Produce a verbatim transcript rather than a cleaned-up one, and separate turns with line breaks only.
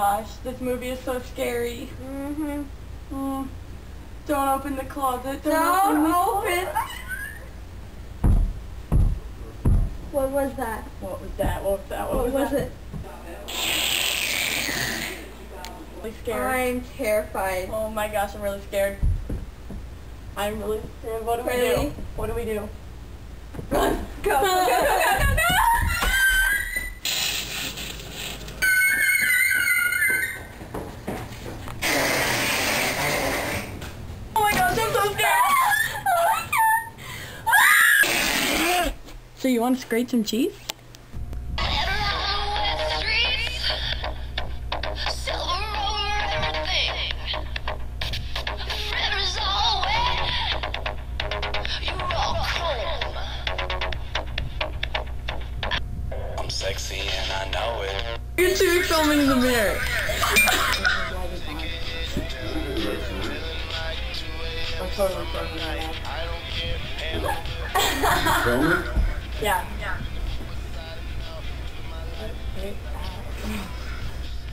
gosh, this movie is so scary.
Mm-hmm.
Mm. Don't open the closet. Don't,
Don't
open.
open. What was that?
What was that? What was that? What,
What
was,
was
that?
it?
Really scared.
I'm terrified.
Oh my gosh, I'm really scared. I'm really scared. What do we
Ready?
do? What do we do?
Run! Go! Go! Go! Go! Go! Go!
Oh my gosh, I'm so scared!
Oh my god!
So you want to grate some cheese?
I'm sexy and I know it.
You two filming in the mirror. I'm totally filming right now.
Filming?
Yeah. Yeah.